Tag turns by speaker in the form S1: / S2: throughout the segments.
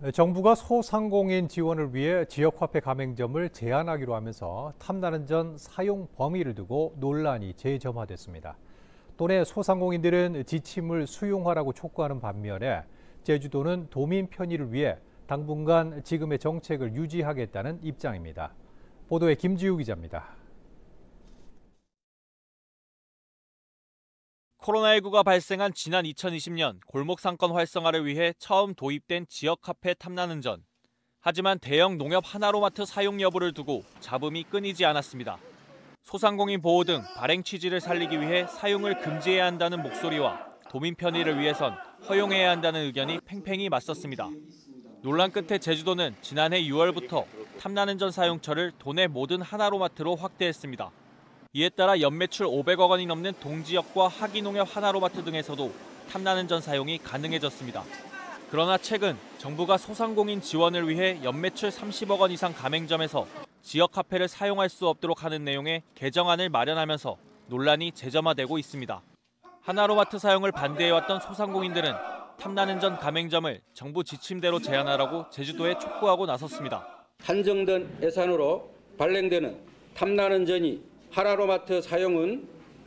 S1: 정부가 소상공인 지원을 위해 지역화폐 가맹점을 제한하기로 하면서 탐나는 전 사용 범위를 두고 논란이 재점화됐습니다. 또 내 소상공인들은 지침을 수용하라고 촉구하는 반면에 제주도는 도민 편의를 위해 당분간 지금의 정책을 유지하겠다는 입장입니다. 보도에 김지우 기자입니다.
S2: 코로나19가 발생한 지난 2020년 골목 상권 활성화를 위해 처음 도입된 지역화폐 탐나는 전. 하지만 대형 농협 하나로마트 사용 여부를 두고 잡음이 끊이지 않았습니다. 소상공인 보호 등 발행 취지를 살리기 위해 사용을 금지해야 한다는 목소리와 도민 편의를 위해선 허용해야 한다는 의견이 팽팽히 맞섰습니다. 논란 끝에 제주도는 지난해 6월부터 탐나는 전 사용처를 도내 모든 하나로마트로 확대했습니다. 이에 따라 연매출 500억 원이 넘는 동지역과 하기농협 하나로마트 등에서도 탐나는 전 사용이 가능해졌습니다. 그러나 최근 정부가 소상공인 지원을 위해 연매출 30억 원 이상 가맹점에서 지역화폐를 사용할 수 없도록 하는 내용의 개정안을 마련하면서 논란이 재점화되고 있습니다. 하나로마트 사용을 반대해왔던 소상공인들은 탐나는 전 가맹점을 정부 지침대로 제한하라고 제주도에 촉구하고 나섰습니다.
S3: 한정된 예산으로 발행되는 탐나는 전이 하나로마트 사용은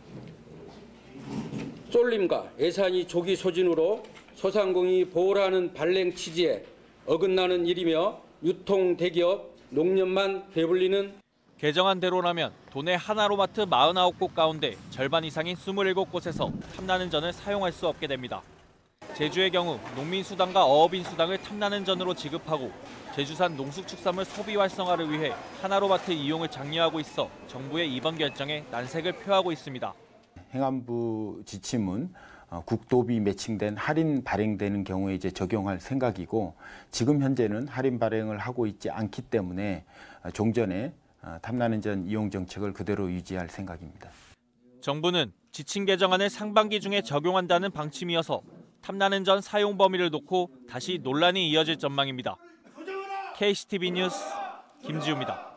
S3: 쏠림과 예산이 조기 소진으로 소상공인이 보호라는 발행 취지에 어긋나는 일이며 유통 대기업, 농협만 배불리는
S2: 개정안대로라면 도내 하나로마트 49곳 가운데 절반 이상인 27곳에서 탐나는 전을 사용할 수 없게 됩니다. 제주의 경우 농민수당과 어업인수당을 탐나는 전으로 지급하고 제주산 농수축산물 소비 활성화를 위해 하나로마트 이용을 장려하고 있어 정부의 이번 결정에 난색을 표하고 있습니다.
S4: 행안부 지침은 국도비 매칭된 할인 발행되는 경우에 이제 적용할 생각이고 지금 현재는 할인 발행을 하고 있지 않기 때문에 종전에 탐나는 전 이용 정책을 그대로 유지할 생각입니다.
S2: 정부는 지침 개정안을 상반기 중에 적용한다는 방침이어서 탐나는 전 사용 범위를 놓고 다시 논란이 이어질 전망입니다. KCTV 뉴스 김지우입니다.